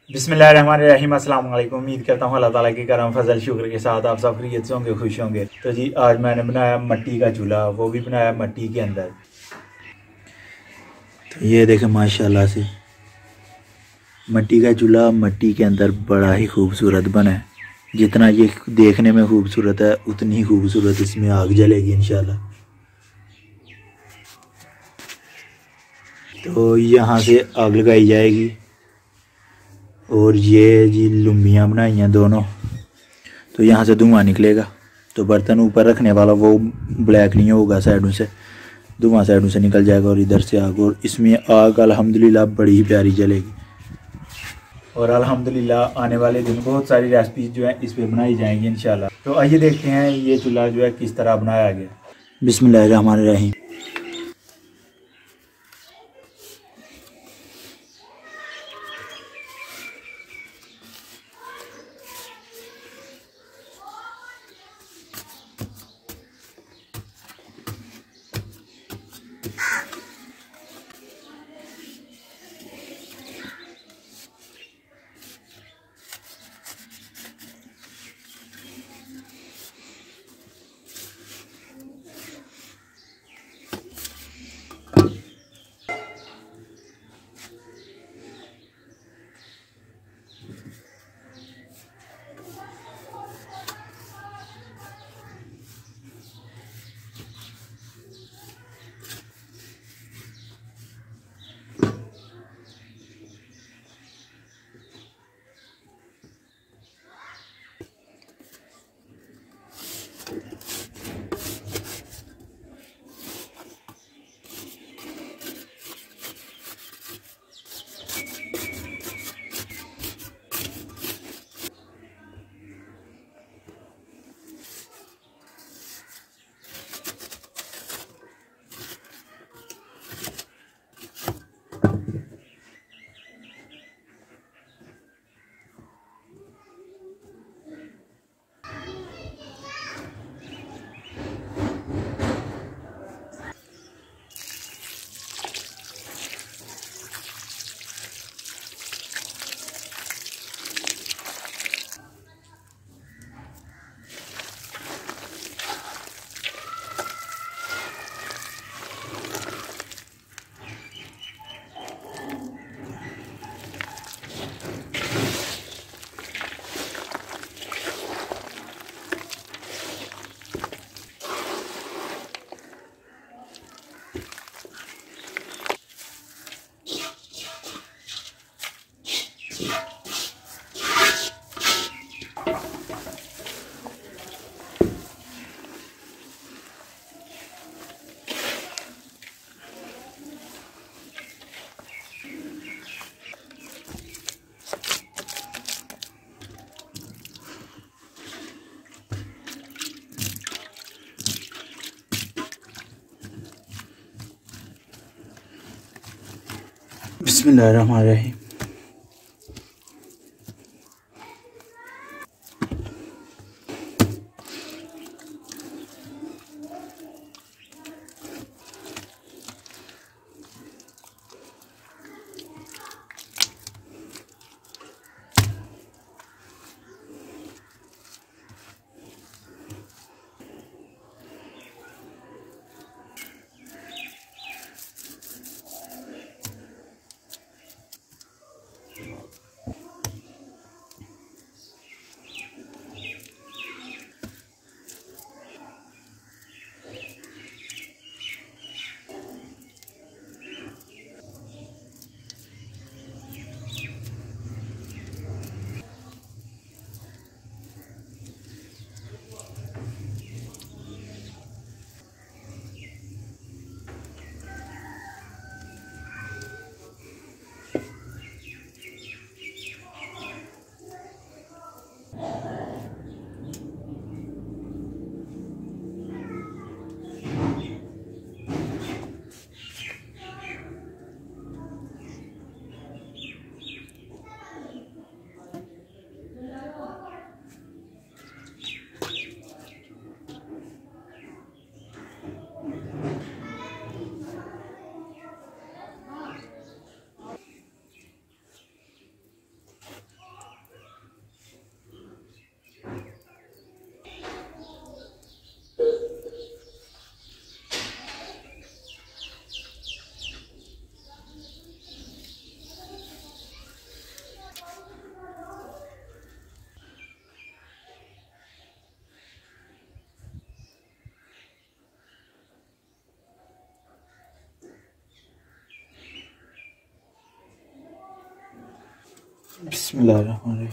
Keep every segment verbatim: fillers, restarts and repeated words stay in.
बिस्मिल्लाहिर्रहमानिर्रहीम, अस्सलाम वालेकुम। उम्मीद करता हूँ अल्लाह ताला के करम फजल शुक्र के साथ आप सब खैरियत से होंगे, खुश होंगे। तो जी आज मैंने बनाया मट्टी का चूल्हा, वो भी बनाया मट्टी के अंदर। तो ये देखें माशाल्लाह से मट्टी का चूल्हा मट्टी के अंदर बड़ा ही खूबसूरत बना है। जितना ये देखने में खूबसूरत है उतनी ही खूबसूरत इसमें आग जलेगी इंशाल्लाह। तो यहाँ से आग लगाई जाएगी और ये जी लुम्बियाँ बनाई हैं दोनों, तो यहाँ से धुआं निकलेगा। तो बर्तन ऊपर रखने वाला वो ब्लैक नहीं होगा, साइडों से धुआं साइडों से निकल जाएगा और इधर से आग। और इसमें आग अल्हम्दुलिल्लाह बड़ी ही प्यारी जलेगी। और अल्हम्दुलिल्लाह आने वाले दिन बहुत सारी रेसिपीज जो है इस पे बनाई जाएंगी इंशाल्लाह। तो आइए देखते हैं ये चूल्हा जो है किस तरह बनाया गया। बिस्मिल्लाहिर्रहमानिर्रहीम। बिस्मिल्लाहिर्रहमानिर्रहीम। बिस्मिल्लाहिर्रहमानिर्रहीम।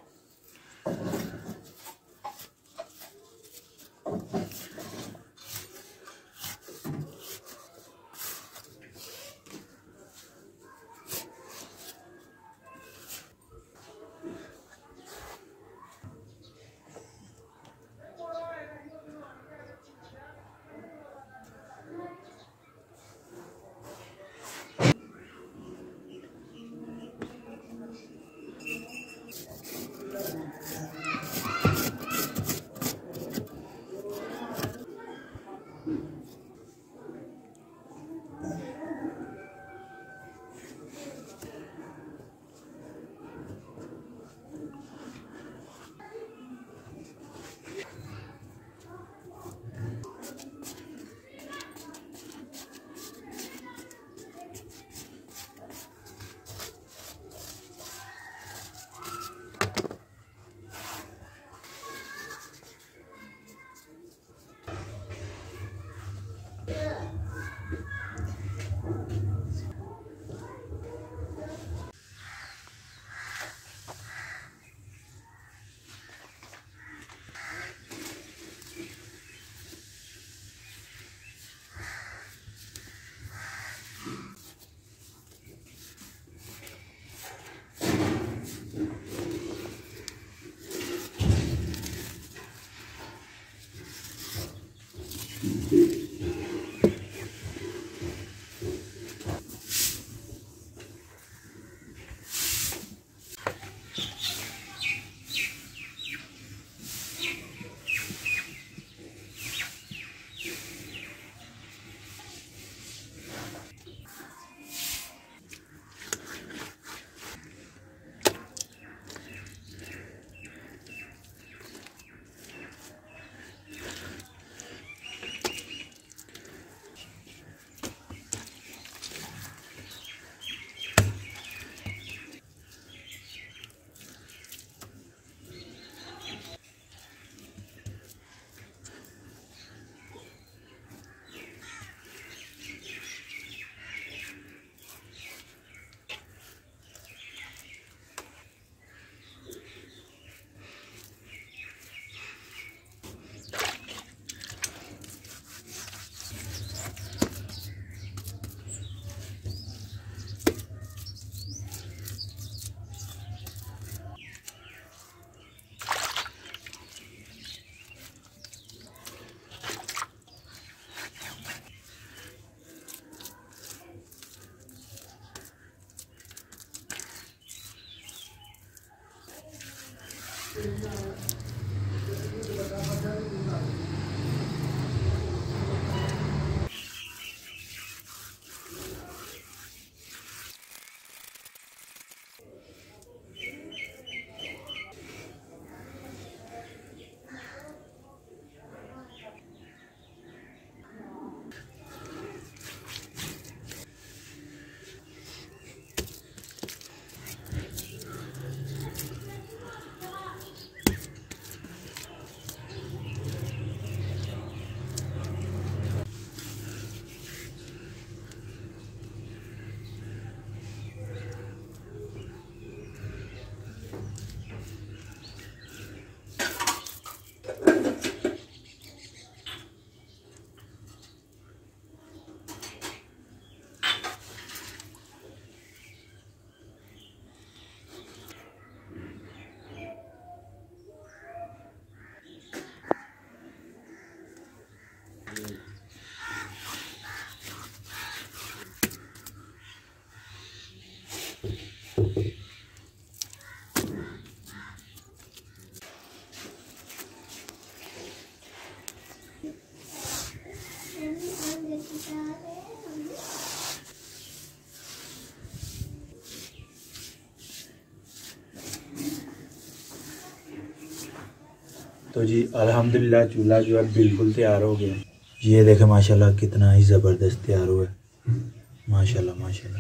तो जी अल्हम्दुलिल्लाह चूल्हा जो है बिल्कुल तैयार हो गया। ये देखें माशाल्लाह कितना ही ज़बरदस्त तैयार हुआ है, माशाल्लाह माशाल्लाह।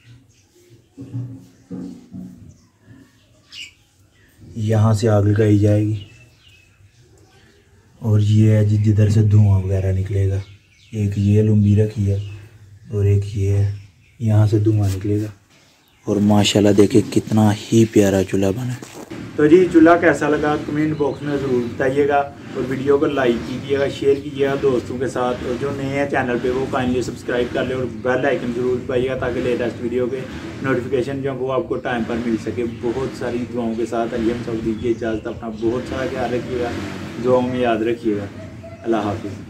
यहाँ से आग लगाई जाएगी और ये है जी जिधर से धुआं वगैरह निकलेगा। एक ये लुम्बी रखी है और एक ये है, यहाँ से धुआं निकलेगा और माशाल्लाह देखिए कितना ही प्यारा चूल्हा बना। तो जी चूल्हा कैसा लगा कमेंट बॉक्स में ज़रूर बताइएगा और वीडियो को लाइक कीजिएगा, शेयर कीजिएगा दोस्तों के साथ, और जो नए हैं चैनल पे वो काइंडली सब्सक्राइब कर ले और बेल आइकन ज़रूर दबाइएगा ताकि लेटेस्ट वीडियो के नोटिफिकेशन जो वो आपको टाइम पर मिल सके। बहुत सारी दुआओं के साथ अली हमजा दीजिए इजाज़त, अपना बहुत सारा ख्याल रखिएगा, दुआओं में याद रखिएगा। अल्लाह हाफिज़।